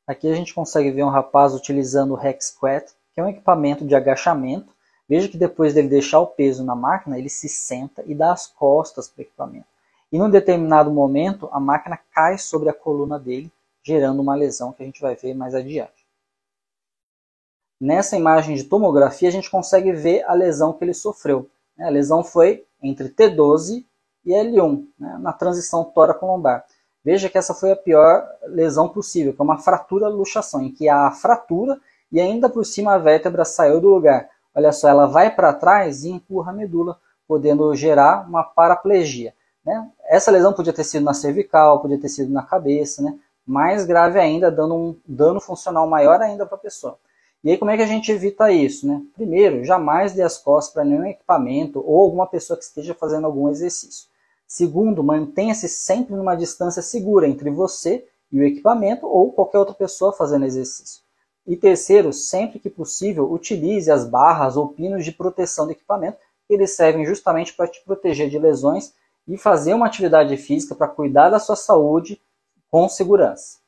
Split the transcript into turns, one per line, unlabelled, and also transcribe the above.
Aqui a gente consegue ver um rapaz utilizando o Hack Squat, que é um equipamento de agachamento. Veja que depois dele deixar o peso na máquina, ele se senta e dá as costas para o equipamento. E num determinado momento, a máquina cai sobre a coluna dele, gerando uma lesão que a gente vai ver mais adiante. Nessa imagem de tomografia, a gente consegue ver a lesão que ele sofreu. A lesão foi entre T12 e L1, na transição tóraco-lombar. Veja que essa foi a pior lesão possível, que é uma fratura-luxação, em que há a fratura e ainda por cima a vértebra saiu do lugar. Olha só, ela vai para trás e empurra a medula, podendo gerar uma paraplegia. Essa lesão podia ter sido na cervical, podia ter sido na cabeça, mais grave ainda, dando um dano funcional maior ainda para a pessoa. E aí como é que a gente evita isso? Primeiro, jamais dê as costas para nenhum equipamento ou alguma pessoa que esteja fazendo algum exercício. Segundo, mantenha-se sempre numa distância segura entre você e o equipamento ou qualquer outra pessoa fazendo exercício. E terceiro, sempre que possível, utilize as barras ou pinos de proteção do equipamento, que eles servem justamente para te proteger de lesões e fazer uma atividade física para cuidar da sua saúde com segurança.